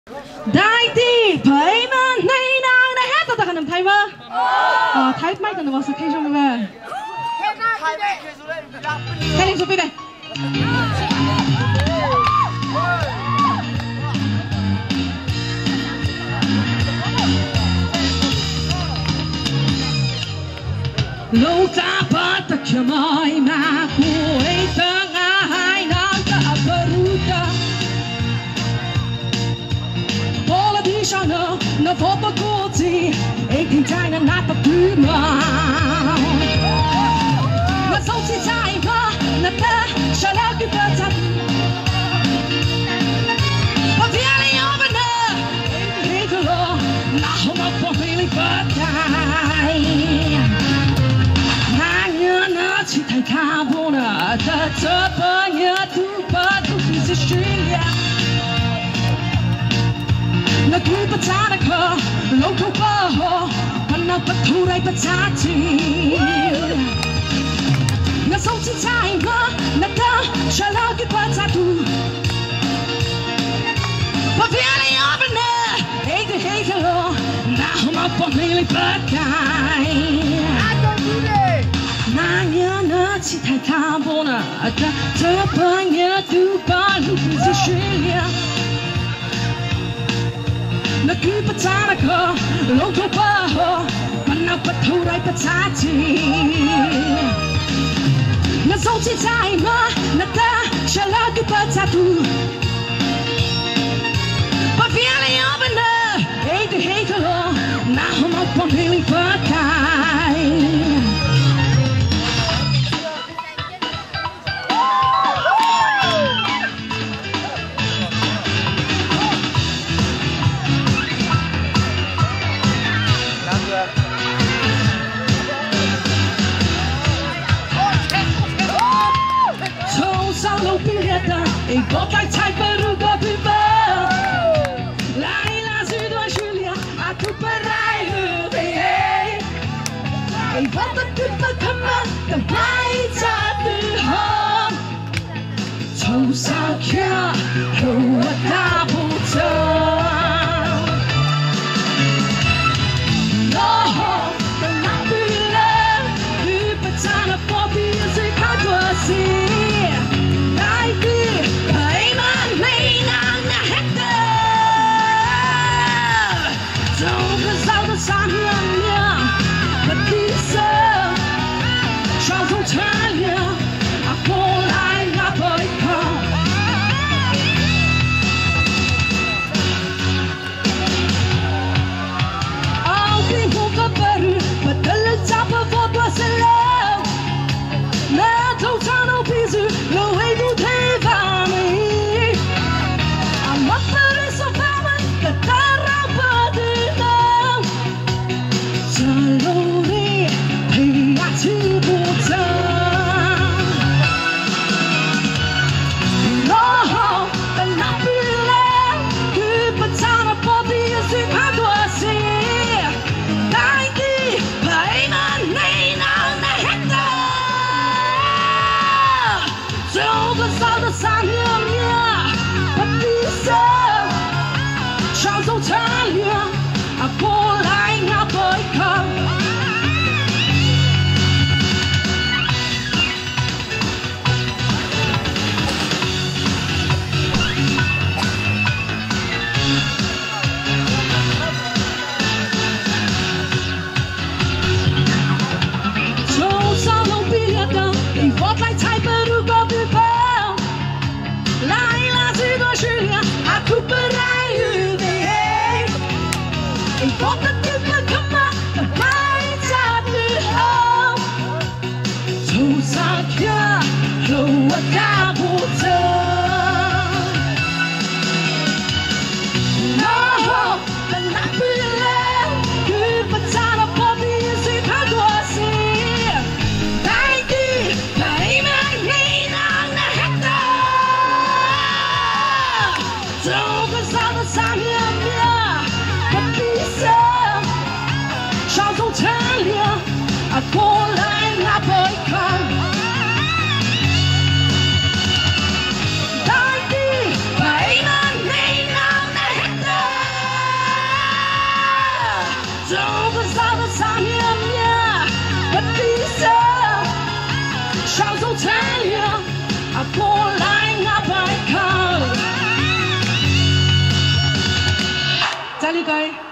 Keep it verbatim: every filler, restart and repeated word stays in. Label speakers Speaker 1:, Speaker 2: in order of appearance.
Speaker 1: đại tỷ phải mà nay nàng đã hết ta cần thay mà ờ thay mai cần vào sự khai trong về khai lên số đây lâu ta bắt ta kia mai mà cuối tháng hai nàng ta beruta Bola di sana na foto kuti e tin tai na nata puma na so ti tai ma na ta shala ki ta ta pa viene over na e to lo na homa po really bad guy na nya na ti tai ka bona ta ta pa nya tu pa tu si shia na ku patana ka lo ko pa ho na patu rai patati na so ti tai ma na ta shala ki patatu pa viene over na hey the hey hello na homa po really bad guy na nya na ti tai ka bona ta ta pa nya tu pa lu si shia na ku patana ka lo ko pa ho na patu rai patati na so ti tai ma na ta shala ki patatu pa viene over na hey the hey hello na homa po really bad guy e botai tai peruga pipa lai la sudwa Julia a tu parai hu e bota tu pa kama the bai ta tu home so sa kya ho ta bu ta no the nabula tu patana for the music I was see Hãy subscribe cho kênh Ghiền Mì Gõ để không bỏ lỡ sekali kau.